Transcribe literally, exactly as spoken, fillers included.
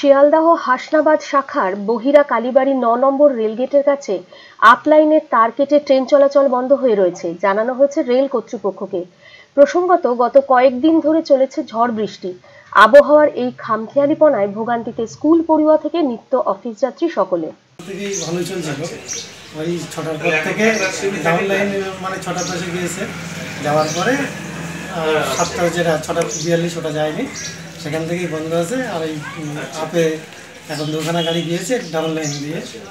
শিয়ালদহ হাসনাবাদ শাখার বহিরা কালীবাড়ি ন নম্বর রেলগেটের কাছে আপ লাইনের তার কেটে ট্রেন চলাচল বন্ধ হয়ে রয়েছে জানানো হয়েছে রেল কর্তৃপক্ষকে। প্রসঙ্গত, গত কয়েকদিন ধরে চলেছে ঝড় বৃষ্টি। আবহাওয়ার এই খামখেয়ালিপনায় ভোগান্তিতে স্কুল পড়ুয়া থেকে নিত্য অফিস যাত্রী সকলে। ভালোই চলছিল, ওই ছটার পর থেকে ডাউন লাইন মানে ছটা দশে গিয়েছে, যাওয়ার পরে সাতটা যেটা ছটা বিয়াল্লিশ ওটা যায়নি, সেখান থেকেই বন্ধ আছে। আর এই আপে এখন দুখানা গাড়ি গিয়েছে ডাউন লাইন দিয়ে।